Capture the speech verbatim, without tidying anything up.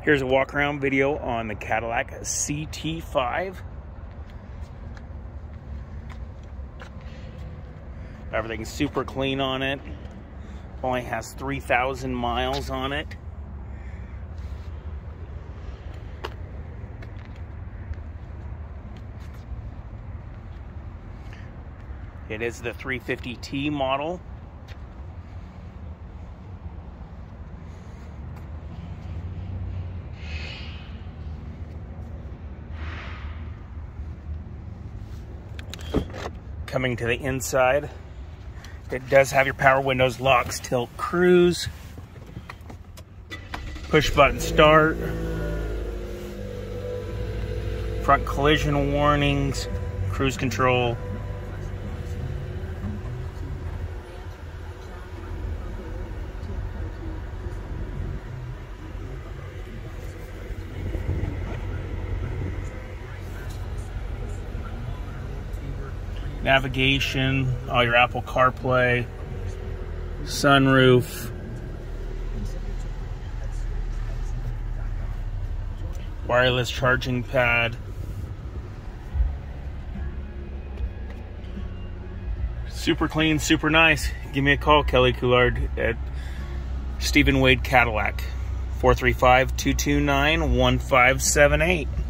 Here's a walk around video on the Cadillac C T five. Everything's super clean on it. Only has three thousand miles on it. It is the three fifty T model. Coming to the inside, it does have your power windows, locks, tilt, cruise, push button start, front collision warnings, cruise control. Navigation, all your Apple CarPlay, sunroof, wireless charging pad. Super clean, super nice. Give me a call, Kelly Coulard at Stephen Wade Cadillac, four three five, two two nine, one five seven eight.